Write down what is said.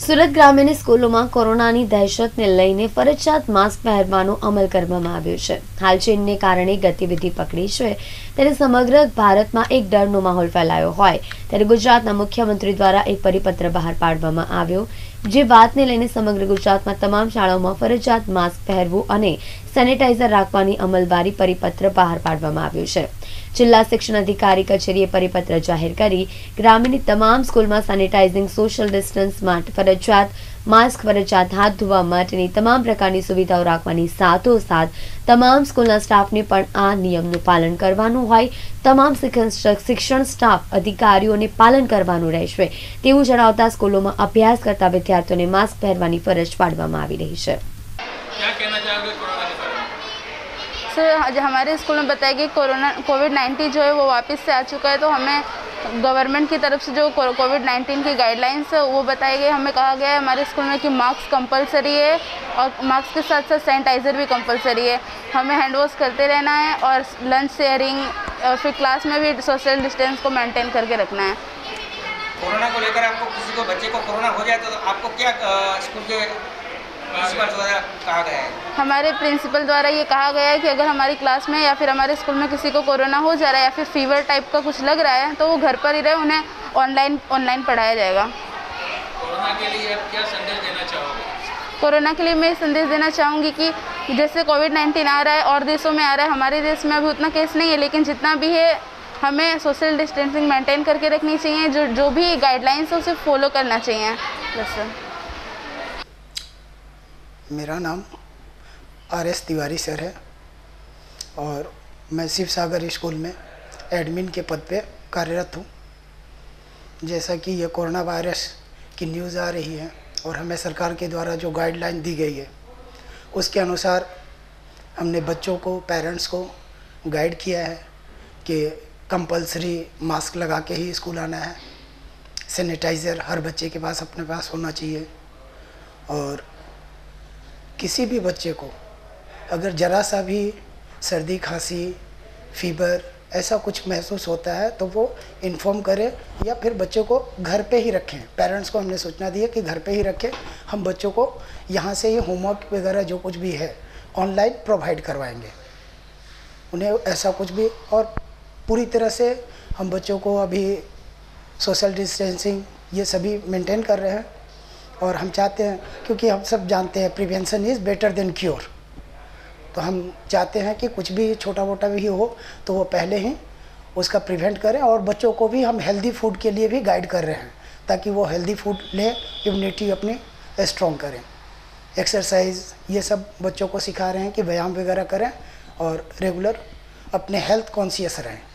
સુરત ગ્રામ્ય સ્કૂલોમાં કોરોનાની દહેશતને લઈને ફરજિયાત માસ્ક પહેરવાનો અમલ કરવામાં આવ્યો છે। હાલ ચીનને કારણે ગતિવિધિ પકડી છે ત્યારે સમગ્ર ભારતમાં એક ડરનો માહોલ ફેલાયો હોય ત્યારે ગુજરાતના મુખ્યમંત્રી દ્વારા એક પરિપત્ર બહાર પાડવામાં આવ્યો જે વાતને લઈને સમગ્ર ગુજરાતમાં તમામ શાળાઓમાં ફરજિયાત માસ્ક પહેરવું અને સેનિટાઈઝર રાખવાની અમલવારી પરિપત્ર બહાર પાડવામાં આવ્યો છે। જિલ્લા શિક્ષણ અધિકારી કચેરીએ પરિપત્ર જાહેર કરી ગ્રામ્યની તમામ સ્કૂલમાં સેનિટાઇઝિંગ સોશિयल ડિસ્ટન્સ માટે ફરજિયાત માસ્ક ફરજિયાત હાથ ધોવા માટેની તમામ પ્રકારની સુવિધાઓ રાખવાની સાથોસાથ તમામ સ્કૂલના સ્ટાફને પણ આ નિયમનું પાલન કરવાનું હોય તમામ શિક્ષણ સ્ટાફ अधिकारीओने पालन करवानुं रहेशे तेवुं जणावता स्कूलों में अभ्यास करता विद्यार्थीओने मास्क पहेरवानी फरज पाडवामां आवी रही छे। क्या कहना चाहोगे कोरोना के बारे में? सर आज हमारे स्कूल में बताया कि कोविड-19 जो है वो वापस से आ चुका है, तो हमें गवर्नमेंट की तरफ से जो कोविड-19 की गाइडलाइंस है वो बताई गई। हमें कहा गया है हमारे स्कूल में कि मास्क कंपलसरी है और मास्क के साथ साथ सैनिटाइज़र भी कंपलसरी है। हमें हैंड वॉश करते रहना है और लंच शेयरिंग और फिर क्लास में भी सोशल डिस्टेंस को मेंटेन करके रखना है। कोरोना को लेकर आपको किसी को बच्चे को कोरोना हो जाए तो आपको क्या स्कूल के प्रिंसिपल द्वारा कहा गया है? हमारे प्रिंसिपल द्वारा ये कहा गया है कि अगर हमारी क्लास में या फिर हमारे स्कूल में किसी को कोरोना हो जा रहा है या फिर फीवर टाइप का कुछ लग रहा है तो वो घर पर ही रहे, उन्हें ऑनलाइन पढ़ाया जाएगा। कोरोना के लिए आप क्या संदेश देना चाहोगे? कोरोना के लिए मैं संदेश देना चाहूँगी कि जैसे कोविड-19 आ रहा है और देशों में आ रहा है, हमारे देश में अभी उतना केस नहीं है, लेकिन जितना भी है हमें सोशल डिस्टेंसिंग मेंटेन करके रखनी चाहिए। जो भी गाइडलाइंस है उसे फॉलो करना चाहिए। बस सर। मेरा नाम RS तिवारी सर है और मैं शिव सागर स्कूल में एडमिन के पद पे कार्यरत हूँ। जैसा कि ये कोरोना वायरस की न्यूज़ आ रही है और हमें सरकार के द्वारा जो गाइडलाइन दी गई है उसके अनुसार हमने बच्चों को, पेरेंट्स को गाइड किया है कि कंपलसरी मास्क लगा के ही स्कूल आना है, सैनिटाइज़र हर बच्चे के पास अपने पास होना चाहिए और किसी भी बच्चे को अगर ज़रा सा भी सर्दी, खांसी, फीवर ऐसा कुछ महसूस होता है तो वो इन्फॉर्म करें या फिर बच्चों को घर पे ही रखें। पेरेंट्स को हमने सूचना दी है कि घर पे ही रखें। हम बच्चों को यहाँ से ये होमवर्क वगैरह जो कुछ भी है ऑनलाइन प्रोवाइड करवाएंगे उन्हें, ऐसा कुछ भी। और पूरी तरह से हम बच्चों को अभी सोशल डिस्टेंसिंग ये सभी मेंटेन कर रहे हैं और हम चाहते हैं, क्योंकि हम सब जानते हैं prevention is better than cure, तो हम चाहते हैं कि कुछ भी छोटा मोटा भी हो तो वो पहले ही उसका प्रिवेंट करें। और बच्चों को भी हम हेल्दी फूड के लिए भी गाइड कर रहे हैं ताकि वो हेल्दी फूड लें, इम्यूनिटी अपनी स्ट्रॉन्ग करें। एक्सरसाइज ये सब बच्चों को सिखा रहे हैं कि व्यायाम वगैरह करें और रेगुलर अपने हेल्थ कॉन्शियस रहें।